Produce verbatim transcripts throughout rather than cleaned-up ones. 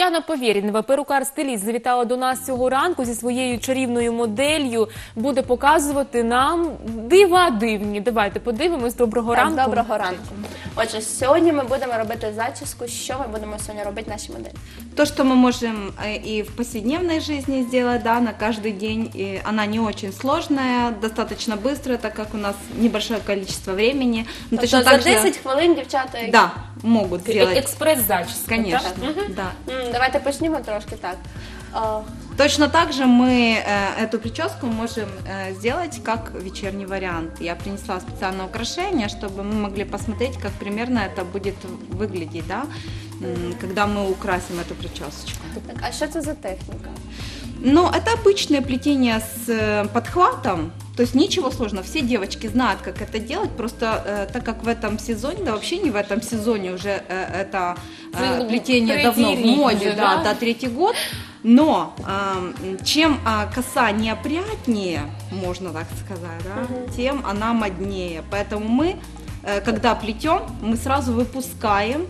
Яна Повєрінова, перукар-стиліст, завітала до нас цього ранку зі своєю чарівною моделлю. Буде показувати нам дива дивні. Давайте подивимось. Доброго Так, ранку. доброго ранку. Отже, сьогодні ми будемо робити зачіску. Що ми будемо сьогодні робити нашій моделі? То, что мы можем и в повседневной жизни сделать, да, на каждый день, и она не очень сложная, достаточно быстрая, так как у нас небольшое количество времени. Но Тобто точно за так же- десять хвилин дівчата... Да, могут сделать. Експрес-зачіска. Конечно, так? да. М, Давайте почнемо трошки так. А, Точно так же мы э, эту прическу можем э, сделать как вечерний вариант. Я принесла специальное украшение, чтобы мы могли посмотреть, как примерно это будет выглядеть, да, м, когда мы украсим эту причесочку. так, а що це за техніка? Ну, это обычное плетение с э, подхватом, то есть ничего сложного. Все девочки знают, как это делать, просто э, так как в этом сезоне, да вообще не в этом сезоне уже э, это э, Ну, плетение третий давно в рік моде, уже, да, да? да, третий год. Но э, чем э, коса неопрятнее, можно так сказать, да, тем она моднее. Поэтому мы, э, когда плетем, мы сразу выпускаем.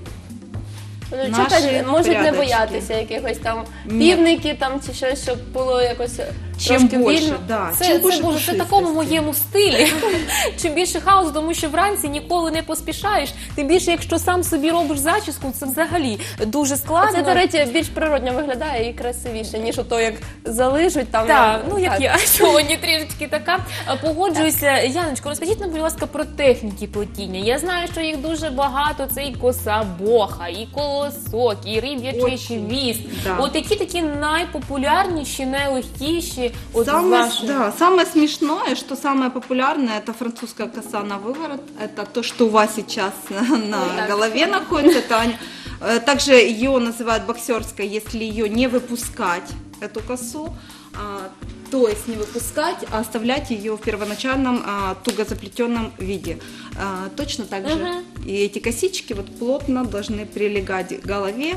Ну, Наші чого можуть не прядочки. боятися якихось там Ні. півники там чи щось, щоб було якось Чем трошки больше, вільно. да, Це, чем це, больше Боже, це в такому пушистости. моєму стилі. Чим більше хаосу, тому що вранці ніколи не поспішаєш. Тим більше, якщо сам собі робиш зачіску, це взагалі дуже А складно. це, до речі, більш природньо виглядає і красивіше, ніж ото, як залижуть там. Так, ну як так. я сьогодні трішечки така. А, Погоджуюся. Яночко, розкажіть нам, будь ласка, про техніки плетіння. Я знаю, що їх дуже багато. Це і коса боха, і колосок, і риб'ячий Очень, хвіст. да. От які такі найпопулярніші, найлегкіші от Самое, ваші? да, самое смешное, что самое популярное, это французская коса на выворот. Это то, что у вас сейчас на так. голове находится. Это они- э, также ее называют боксерской, если ее не выпускать, эту косу. а, То есть не выпускать, а оставлять ее в первоначальном а, туго заплетенном виде. А, Точно так же Мгм. и эти косички вот плотно должны прилегать к голове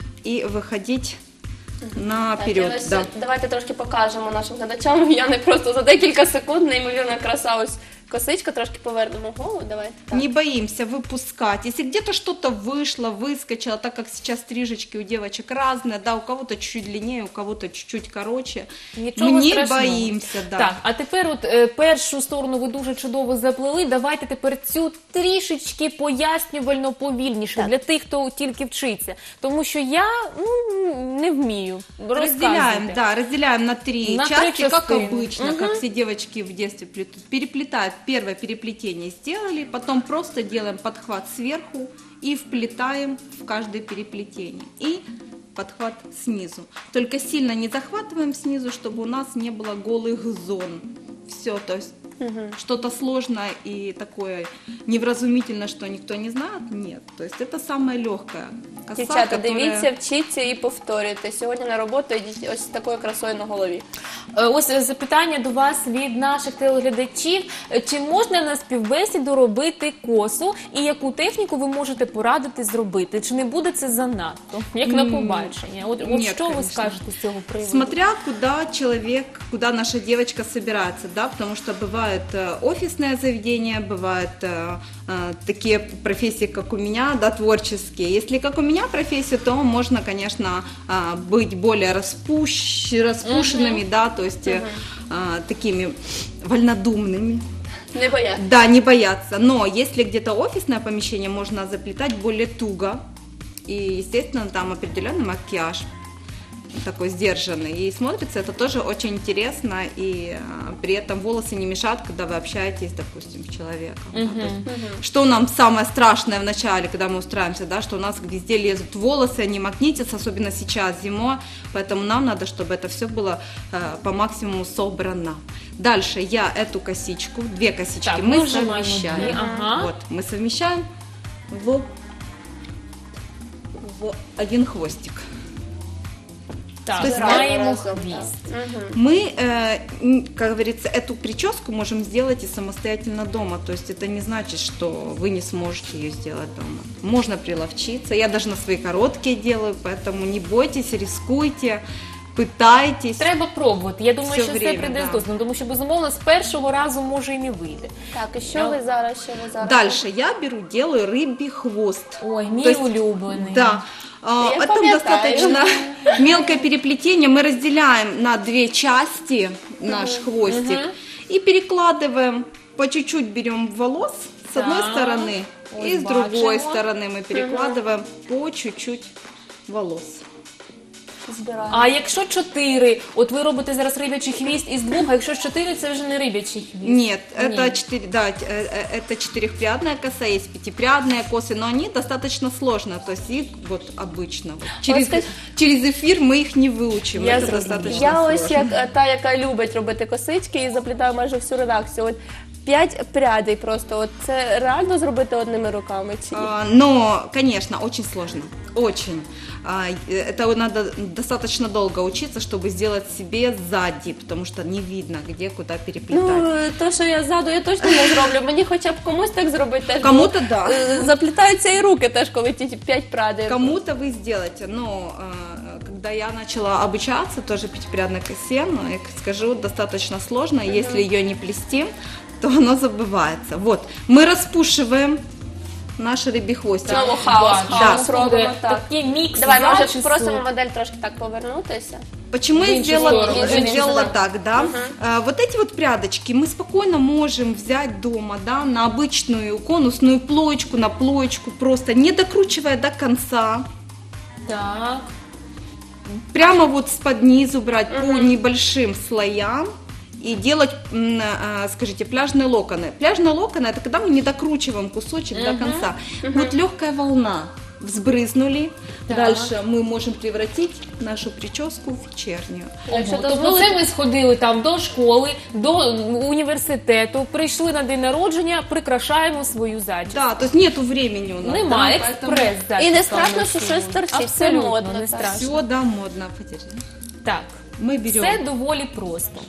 и выходить Так, і наперед. ось Да. давайте трошки покажемо нашим глядачам. Я не просто за декілька секунд, неймовірна краса, ось косичка, трошки повернемо голову, давайте. Так. Не боимся выпускать. Если где-то что-то вышло, выскочило, так как сейчас стрижечки у девочек разные, да, у кого-то чуть-чуть длиннее, у кого-то чуть-чуть короче, Нічого мы не страшного. боимся, да. Так, а тепер от е, першу сторону ви дуже чудово заплели. Давайте тепер цю трішечки пояснювально повільніше Так. для тих, хто тільки вчиться. Тому що я ну, не вмію. Разделяем, Розказуйте. да, разделяем на три На три части, как частины. обычно, Мгм. как все девочки в детстве плетут. Переплетают, первое переплетение сделали, потом просто делаем подхват сверху и вплетаем в каждое переплетение. И подхват снизу. Только сильно не захватываем снизу, чтобы у нас не было голых зон. Все, то есть что-то сложное и такое невразумительное, что никто не знает, нет. То есть это самое легкое. Коса, Дівчата, которая- дивіться, вчіться і повторюйте. Сьогодні на роботу йдіть ось з такою красою на голові. Е, Ось е, запитання до вас від наших телеглядачів. Е, Чи можна на співбесіду робити косу і яку техніку ви можете порадити зробити? Чи не буде це занадто, як на М, побачення? От, от ні, що ви конечно. скажете з цього приводу? Смотря куда человек, куда наша девочка собирается, да, потому что бывают э, офисное заведение, бывают э, э, такие профессии, как у меня, да, творческие. Если как у меня профессия, то можно, конечно, э, быть более распущ, распушенными, да, то есть э, э, такими вольнодумными. Не бояться. Да, не бояться. Но если где-то офисное помещение, можно заплетать более туго. И, естественно, там определенный макияж такой сдержанный. И смотрится это тоже очень интересно. И а, при этом волосы не мешают, когда вы общаетесь, допустим, с человеком. да. То есть, что нам самое страшное в начале, когда мы устраиваемся, да, что у нас везде лезут волосы, они магнитятся, особенно сейчас зимой. Поэтому нам надо, чтобы это все было э, по максимуму собрано. Дальше я эту косичку, две косички, Так, мы мы сжимаем совмещаем. две, ага. Вот, мы совмещаем в, в один хвостик. Так, То есть маємо разом, хвіст. Мы, э, н- как говорится, эту прическу можем сделать и самостоятельно дома. То есть это не значит, что вы не сможете ее сделать дома. Можно приловчиться. Я даже на свои короткие делаю, поэтому не бойтесь, рискуйте, пытайтесь. Треба пробувати. Я думаю, Все що все время, прийде да. з досвідом, тому що, безумовно, з першого разу може і не вийде. Так, і що ви зараз, що ви зараз? Дальше я беру, делаю рыбий хвост. Ой, мій То есть, улюблений. Да. А, Я Это пам'ятаю. достаточно мелкое переплетение. Мы разделяем на две части наш хвостик и перекладываем, по чуть-чуть берем волос с одной Так. стороны, Ось и с другой бачимо. стороны мы перекладываем по чуть-чуть волос. Збираємо. А якщо чотири, от ви робите зараз рибячий хвіст із двох, а якщо чотири, це вже не рибячий хвіст. Нет, это, Нет. четыре, да, э, э, это четырехпрядная коса, есть пятипрядные косы, но они достаточно сложные, то есть их вот обычно. Вот через, скажи- через эфир мы их не выучим, Я это зрозуміла. достаточно Я ось сложно. як е, та, яка любить робити косички і заплітаю майже всю редакцію. От п'ять прядей просто. От це реально зробити одними руками чи ні? А, Но, конечно, очень сложно, очень. А, Это надо достаточно долго учиться, чтобы сделать себе сзади, потому что не видно, где куда переплетать. Ну, то, що я ззаду, я точно не зроблю. Мені хоча б комусь так зробити теж. бо, Кому-то да. е, Заплітаються і руки теж, коли ті п'ять прядей. Кому-то вы сделаете, но э, когда я начала обучаться тоже пятипрядной косе, ну, я скажу, достаточно сложно, если ее не плести, то оно забывается. Вот, мы распушиваем наш рыбий хвостик. Знову хаос, Бачу. хаос Да. робимо. Буде Так. такий мікс Давай, може, зачісу. просимо модель трошки так повернутися. Почему В я инчи сделала, сторону, в инчи сделала сторону. так, да? А, вот эти вот прядочки мы спокойно можем взять дома, да, на обычную конусную плоечку, на плоечку, просто не докручивая до конца. Так. Прямо вот с-под низу брать по небольшим слоям и делать, м, а, скажите, пляжные локоны. Пляжные локоны – это когда мы не докручиваем кусочек до конца. Вот легкая волна взбрызнули. Так. Дальше мы можем превратить нашу прическу в вечернюю. Якщо Ого, тобто дозволите- це ми сходили там до школи, до університету, прийшли на день народження, прикрашаємо свою зачіску. Да, то есть нету времени у нас. Немає да, поэтому експрес-зачіска. І не у страшно, нас що сьогодні. щось торчить, це Абсолютно модно, не так. страшно. Все, да, модно. Подержи. Так, Мы берем. все доволі просто.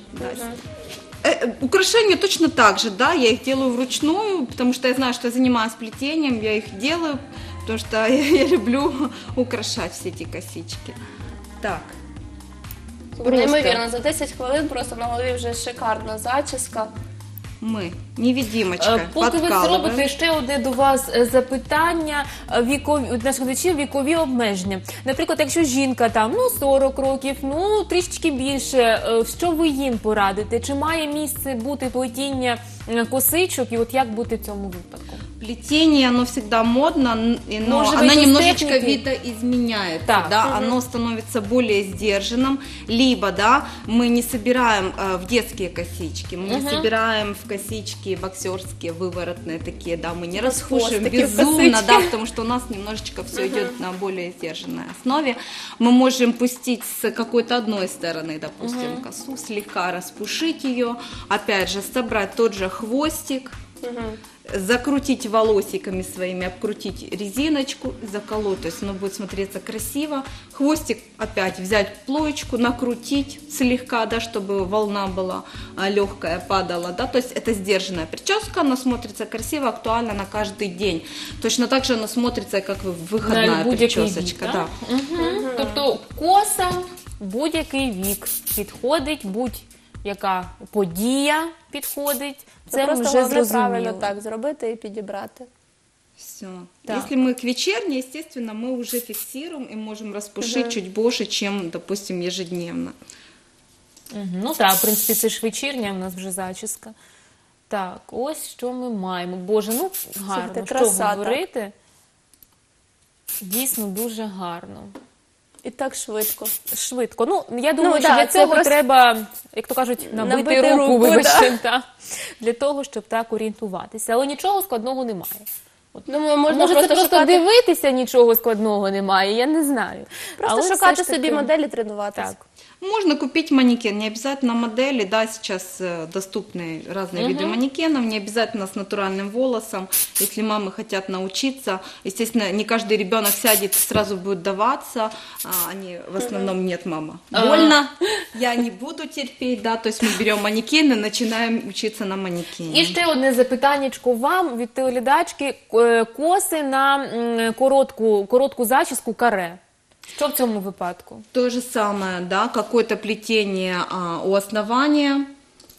Э, э, Украшения точно так же, да, я их делаю вручную, потому что я знаю, что я занимаюсь плетением, я их делаю, потому что я, я люблю украшать все эти косички. Так, Неймовірно, за десять хвилин просто на голові вже шикарна зачіска. мы, невидимочка, Е, Поки ви це подкалываем. робите, ще одне до вас е, запитання е, вікові від наших глядачів, вікові обмеження. Наприклад, якщо жінка там ну сорок років, ну трішечки більше, е, що ви їм порадите? Чи має місце бути плетіння е, косичок, і от як бути в цьому випадку? Плетение, оно всегда модно, н- и- но Может быть, оно из немножечко техники? видоизменяется, Так. да, оно становится более сдержанным, либо, да, мы не собираем э, в детские косички, мы не собираем в косички боксерские, выворотные такие, да, мы не распушим хвостики в безумно, косички. да, потому что у нас немножечко все идет на более сдержанной основе. Мы можем пустить с какой-то одной стороны, допустим, косу, слегка распушить ее, опять же, собрать тот же хвостик, закрутить волосиками своими, обкрутить резиночку, заколоть, то есть оно будет смотреться красиво. Хвостик опять взять плоечку, накрутить слегка, да, чтобы волна была а, легкая, падала, да, то есть это сдержанная прическа, она смотрится красиво, актуально на каждый день. Точно так же она смотрится, как выходная На будь-який причесочка, вік, да. так? Мгм. Тобто коса будь-який вік підходить, будь-яка подія підходить. Це Це просто вже головне правильно зрозуміло. так зробити і підібрати. Все. Так. Если мы к вечерней, естественно, мы уже фиксируем и можем распушить чуть больше, чем, допустим, ежедневно. Мгм. Ну так, в принципі, це ж вечірня, в нас вже зачіска. Так, ось що ми маємо. Боже, ну гарно, Слухайте, що краса, так. говорити. Дійсно дуже гарно. І так швидко. Швидко. Ну, я думаю, Ну, що да, для це цього просто- треба, як то кажуть, набити, Набити руку, руку, вибачте, та, для того, щоб так орієнтуватися. Але нічого складного немає. Думаю, можна Може, просто, це просто шукати, дивитися, нічого складного немає, я не знаю. просто Але шукати все ж собі таки- моделі, тренуватися. Так. Можно купить манекен, не обязательно модели, да, сейчас э, доступны разные виды манекенов, не обязательно с натуральным волосом. Если мамы хотят научиться, естественно, не каждый ребенок сядет и сразу будет даваться, а, они в основном нет, мама, больно, я не буду терпеть, да, то есть мы берем манекен и начинаем учиться на манекене. І ще одне запитаннячко вам від телеглядачки. Е, Коси на м, коротку, коротку зачіску каре. Що в цьому випадку? То же самое, да, какое-то плетение а, у основания,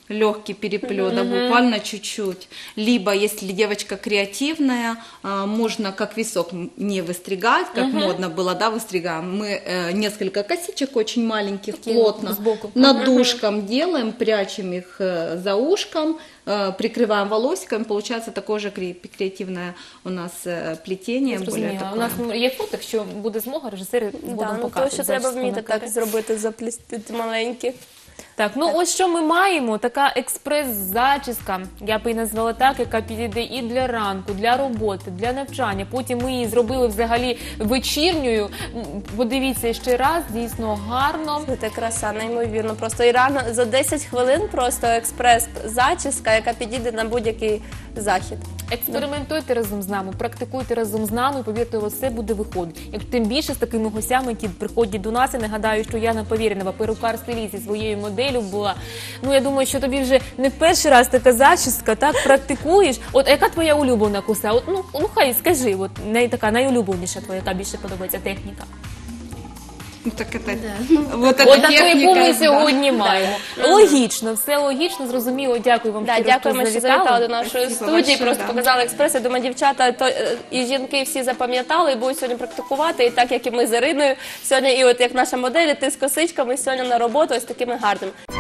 легкий переплет, да, буквально чуть-чуть. Либо, если девочка креативная, а, можно как висок не выстригать, как модно было, да, выстригаем. Мы э, несколько косичек очень маленьких, Такие плотно, сбоку. над ушком делаем, прячем их э, за ушком, э, прикрываем волосиками, получается такое же кре- креативное у нас э, плетение. более Зрозуміло. такое. У нас є фото, якщо буде змога, режисери Да, будемо ну, то, показувати. що треба зачіску вміти на так каре. зробити, заплісти маленькі. Так, ну ось що ми маємо, така експрес-зачіска, я б її назвала так, яка підійде і для ранку, для роботи, для навчання. Потім ми її зробили взагалі вечірньою. М, Подивіться ще раз, дійсно гарно. Це краса, неймовірно. Просто і рано за десять хвилин просто експрес-зачіска, яка підійде на будь-який захід. Експериментуйте разом з нами, практикуйте разом з нами, повірте, у вас все буде виходити. Як тим більше з такими гостями, які приходять до нас, і нагадаю, що Яна Повіренова, перукар-стиліст зі своєю моделлю була. Ну, я думаю, що тобі вже не в перший раз така зачіска, так, практикуєш. От яка твоя улюблена коса? От, ну, ну, хай, скажи, от, най, така найулюбленіша твоя, яка більше подобається техніка? Ну, так это, вот эта От таку, яку техника, ми да. сьогодні маємо. Логічно, все логічно, зрозуміло. Дякую вам, Да, щиро, дякуємо, що завітали до нашої Спасибо студії. большое, Просто да. показали експрес. Я думаю, дівчата то, е, і жінки всі запам'ятали і будуть сьогодні практикувати. І так як і ми з Іриною сьогодні, і от як наша модель, і ти з косичками сьогодні на роботу ось такими гарними.